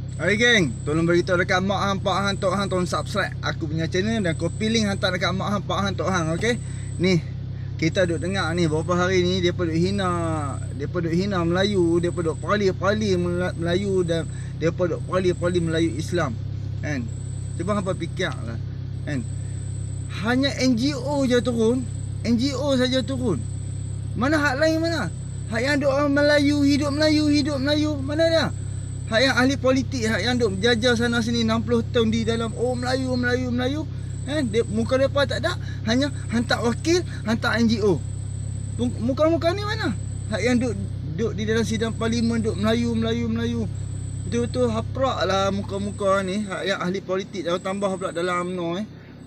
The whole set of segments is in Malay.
Hai geng, tolong beritahu dekat mak hang, pak hang, tok hang tolong subscribe aku punya channel dan copy link hantar dekat mak hang, pak hang, tok hang, okey? Ni, kita duk dengar ni beberapa hari ni depa duk hina Melayu, depa duk pali-pali Melayu dan depa duk pali-pali Melayu Islam. Kan? Cuba hangpa fikirlah. Kan? Hanya NGO je turun, NGO saja turun. Mana hak lain mana? Hak yang duk orang Melayu, hidup Melayu, mana dia? Hak yang ahli politik, hak yang duk menjajah sana sini 60 tahun di dalam Melayu. Muka mereka tak ada, hanya hantar wakil, hantar NGO. Muka-muka ni mana? Hak yang duk di dalam sidang parlimen duk Melayu. Betul-betul haprak lah muka-muka ni. Hak yang ahli politik dah tambah pula dalam UMNO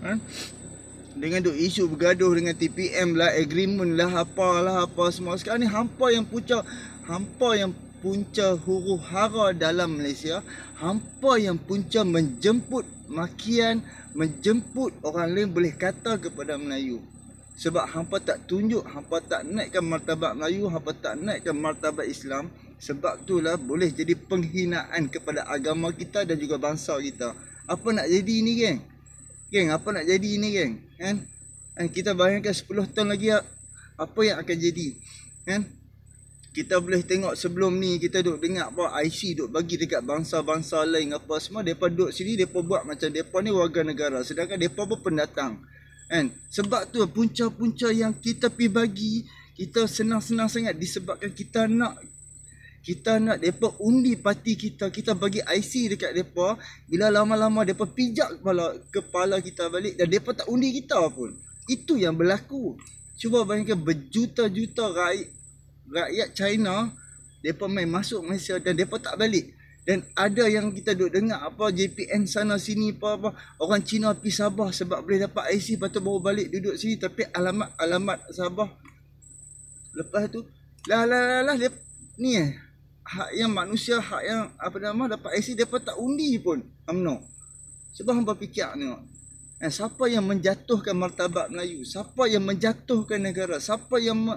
dengan duk isu bergaduh dengan TPM lah, agreement lah, apa semua. Sekarang ni hampa yang punca huru hara dalam Malaysia, hampa yang punca menjemput makian, menjemput orang lain boleh kata kepada Melayu. Sebab hampa tak tunjuk, hampa tak naikkan martabat Melayu, hampa tak naikkan martabat Islam. Sebab itulah boleh jadi penghinaan kepada agama kita dan juga bangsa kita. Apa nak jadi ni geng? Geng, apa nak jadi ni geng? Kan? Kita bayangkan 10 tahun lagi apa yang akan jadi. Kan? Kita boleh tengok sebelum ni kita duk dengar apa IC duk bagi dekat bangsa-bangsa lain apa semua, depa duk sini depa buat macam depa ni warga negara sedangkan depa pun pendatang. Kan? Sebab tu punca-punca yang kita pi bagi, kita senang-senang sangat disebabkan kita nak depa undi parti kita bagi IC dekat depa, bila lama-lama depa pijak kepala kita balik dan depa tak undi kita pun. Itu yang berlaku. Cuba bayangkan berjuta-juta rakyat China depa main masuk Malaysia dan depa tak balik. Dan ada yang kita duk dengar apa JPN sana sini apa orang Cina pi Sabah sebab boleh dapat IC, lepas tu baru balik duduk sini tapi alamat Sabah. Lepas tu lah ni hak yang manusia, hak yang dapat IC depa tak undi pun UMNO. Sebab hangpa fikir ni. Siapa yang menjatuhkan martabat Melayu? Siapa yang menjatuhkan negara? Siapa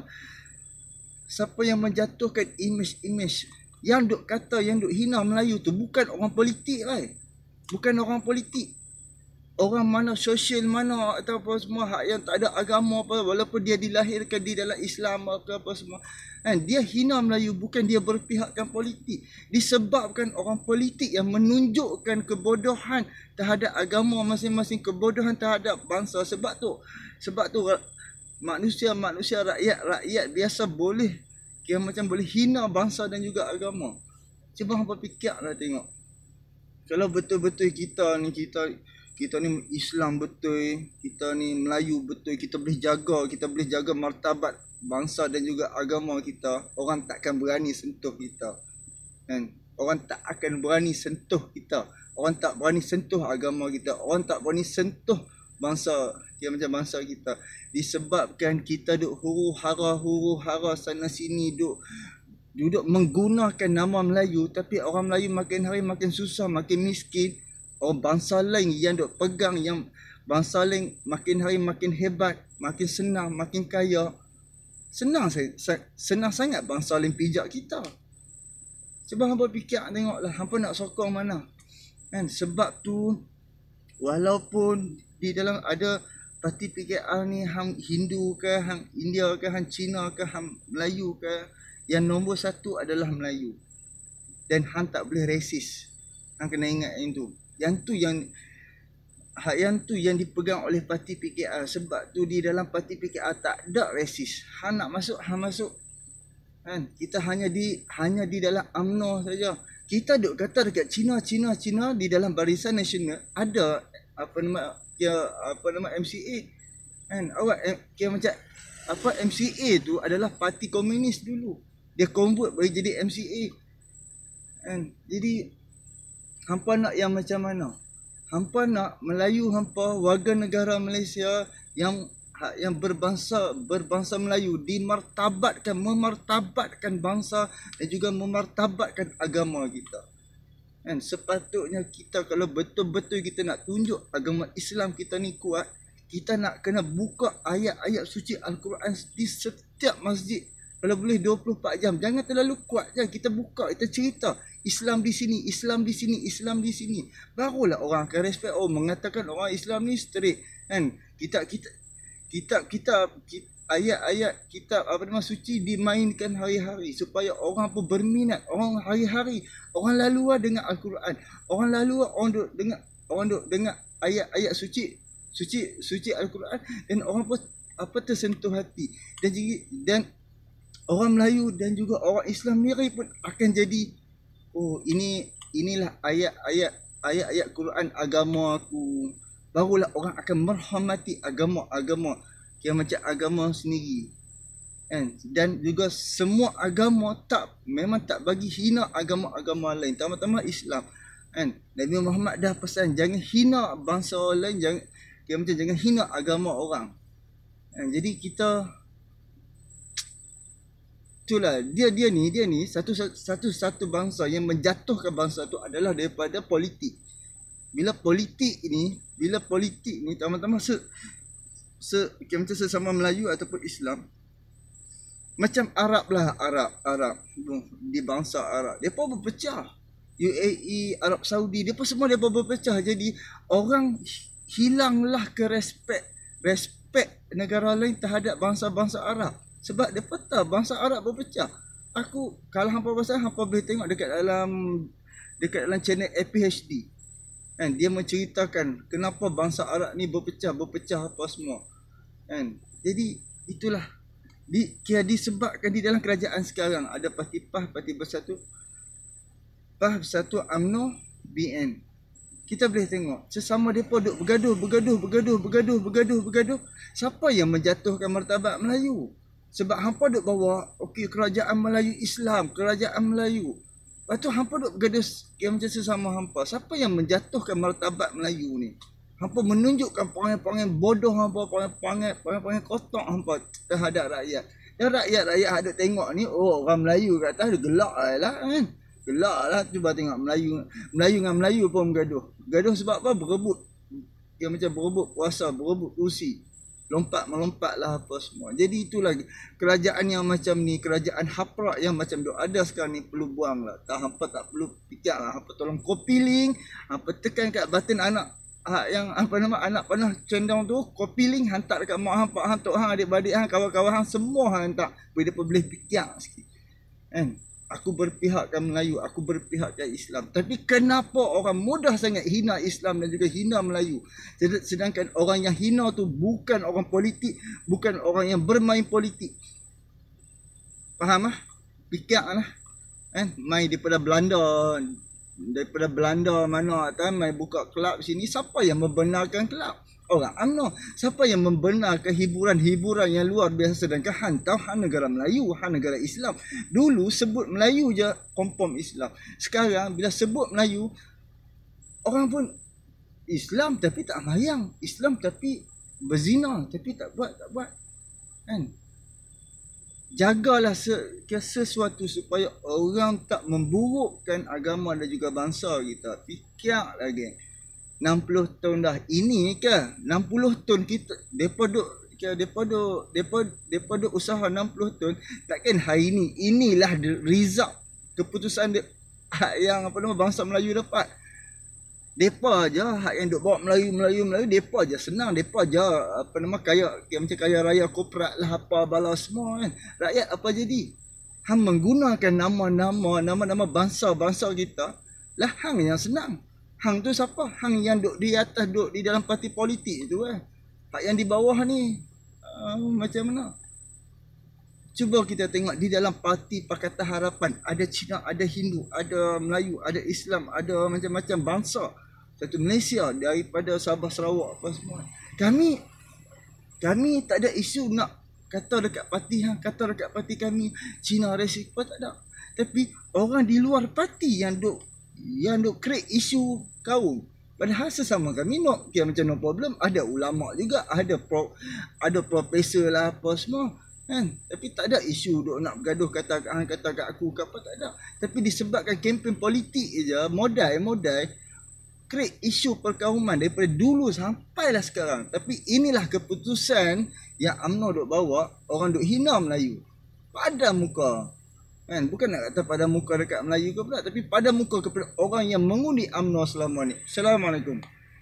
yang menjatuhkan image yang duk kata, yang duk hina Melayu tu bukan orang politik lah. Bukan orang politik. Orang mana sosial mana atau apa semua, hak yang tak ada agama apa, walaupun dia dilahirkan di dalam Islam apa semua. Dia hina Melayu, bukan dia berpihakkan politik. Disebabkan orang politik yang menunjukkan kebodohan terhadap agama masing-masing, kebodohan terhadap bangsa. Sebab tu manusia rakyat biasa boleh kira macam boleh hina bangsa dan juga agama. Cuba hangpa fikirlah tengok. Kalau betul-betul kita ni Islam betul, kita ni Melayu betul, kita boleh jaga martabat bangsa dan juga agama kita, orang takkan berani sentuh kita. Kan? Orang tak akan berani sentuh kita. Orang tak berani sentuh agama kita. Orang tak berani sentuh bangsa kita, disebabkan kita duk huru hara sana sini, duduk menggunakan nama Melayu, tapi orang Melayu makin hari makin susah, makin miskin. Orang bangsa lain yang duk pegang, yang bangsa lain makin hari makin hebat, makin senang, makin kaya. Senang sangat bangsa lain pijak kita. Sebab hangpa fikir tengoklah, hangpa nak sokong mana. Kan? Sebab tu walaupun di dalam ada parti PKR ni, hang Hindu ke, hang India ke, hang Cina ke, hang Melayu ke, yang nombor satu adalah Melayu. Dan hang tak boleh resis. Hang kena ingat yang tu. Yang tu yang dipegang oleh parti PKR. Sebab tu di dalam parti PKR tak ada resis. Hang nak masuk, hang masuk. Kan? Kita hanya di dalam UMNO saja. Kita duk kata dekat Cina di dalam Barisan Nasional ada MCA. Kan? Awak kira macam MCA tu adalah parti komunis dulu. Dia convert bagi jadi MCA. Kan? Jadi hampa nak yang macam mana? Hampa nak Melayu hampa, warga negara Malaysia yang berbangsa Melayu memartabatkan bangsa dan juga memartabatkan agama kita. Kan? Sepatutnya kita kalau betul-betul kita nak tunjuk agama Islam kita ni kuat, kita nak kena buka ayat-ayat suci Al-Quran di setiap masjid. Kalau boleh 24 jam. Jangan terlalu kuat je. Kita buka, kita cerita. Islam di sini, Islam di sini, Islam di sini. Barulah orang akan respect. Oh, mengatakan orang Islam ni straight. Kan? Kita ayat-ayat kitab apa nama suci dimainkan hari-hari supaya orang pun berminat. Orang hari-hari orang lalu dengan Al-Quran. Orang lalu orang duk dengar ayat-ayat suci Al-Quran, dan orang pun tersentuh hati. Dan orang Melayu dan juga orang Islam sendiri pun akan jadi, oh, inilah ayat-ayat Quran agama aku. Barulah orang akan menghormati agama yang macam agama sendiri. Dan juga semua agama memang tak bagi hina agama-agama lain, terutama Islam. Nabi Muhammad dah pesan jangan hina bangsa lain, jangan hina agama orang. Jadi kita itulah dia ni satu bangsa yang menjatuhkan bangsa tu adalah daripada politik. Bila politik ni teman-teman macam sesama Melayu ataupun Islam, macam Arab di bangsa Arab, depa berpecah. UAE, Arab Saudi, depa semua berpecah. Jadi orang hilanglah ke respect negara lain terhadap bangsa-bangsa Arab. Sebab depa tahu bangsa Arab berpecah. Kalau hampa pasal, hampa boleh tengok dekat dalam channel APHD. Dia menceritakan kenapa bangsa Arab ni berpecah apa semua. Jadi itulah disebabkan di dalam kerajaan sekarang ada Parti PAH, Parti Bersatu UMNO, BN. Kita boleh tengok sesama depa duk bergaduh. Siapa yang menjatuhkan martabat Melayu? Sebab hampa duk bawa kerajaan Melayu Islam, kerajaan Melayu. Lepas tu hampa duk bergaduh macam sesama hampa. Siapa yang menjatuhkan martabat Melayu ni? Hampa menunjukkan perangai-perangai bodoh hampa, perangai-perangai kotak hampa terhadap rakyat. Dan rakyat ada tengok ni, oh, orang Melayu kat atas dia gelak lah kan. Gelak lah, cuba tengok Melayu dengan Melayu pun bergaduh. Gaduh sebab apa? Berebut. Dia macam berebut kuasa, berebut kursi. Melompat lah apa semua. Jadi itulah kerajaan yang macam ni, kerajaan haprak yang macam tu ada sekarang ni perlu buang lah. Hampa tak perlu fikir lah. Hampa tolong copy link, hampa tekan kat button anak anak panah cendong tu, copy link, hantar dekat mak hang, pak hang, tok hang, adik-beradik hang, kawan-kawan hang, semua hang hantar. Boleh fikir sikit. Aku berpihakkan Melayu, aku berpihakkan Islam. Tapi kenapa orang mudah sangat hina Islam dan juga hina Melayu? Sedangkan orang yang hina tu bukan orang politik, bukan orang yang bermain politik. Faham lah? Fikirlah. Main daripada Belanda mana main buka kelab sini. Siapa yang membenarkan kelab? Orang UMNO. Siapa yang membenarkan hiburan-hiburan yang luar biasa? Sedangkan hang tahu hang negara Melayu, hang negara Islam. Dulu sebut Melayu je confirm Islam. Sekarang bila sebut Melayu, orang pun Islam tapi tak mayang, Islam tapi berzina tapi tak buat. Jagalah sesuatu supaya orang tak memburukkan agama dan juga bangsa kita. Fikir lagi. 60 tahun dah. Ini ke 60 tahun kita depa duk usaha 60 tahun, takkan hari ni inilah result keputusan yang bangsa Melayu dapat. Depa je hak yang duk bawa Melayu, depa je senang, depa je kaya macam kaya raya korporat lah apa bala semua kan. Rakyat apa jadi? Hang menggunakan nama bangsa kita lah, hang yang senang. Hang tu siapa? Hang yang duk di atas, duk di dalam parti politik tu kan. Hak yang di bawah ni macam mana? Cuba kita tengok di dalam parti Pakatan Harapan, ada Cina, ada Hindu, ada Melayu, ada Islam, ada macam-macam bangsa. Satu Malaysia daripada Sabah, Sarawak apa semua. Kami tak ada isu nak kata dekat parti hang, kata dekat parti kami Cina rasis apa, tak ada. Tapi orang di luar parti yang duk create isu kaum. Padahal sesama kami macam no problem. Ada ulama juga, ada profesor lah apa semua kan. Tapi tak ada isu duk nak bergaduh kata kat aku ke apa, tak ada. Tapi disebabkan kempen politik je, modal create isu perkauman daripada dulu sampailah sekarang. Tapi inilah keputusan yang UMNO duk bawa, orang duk hina Melayu. pada muka. Kan? Bukan nak kata pada muka dekat Melayu ke pula, tapi pada muka kepada orang yang mengundi UMNO selama ni. Assalamualaikum.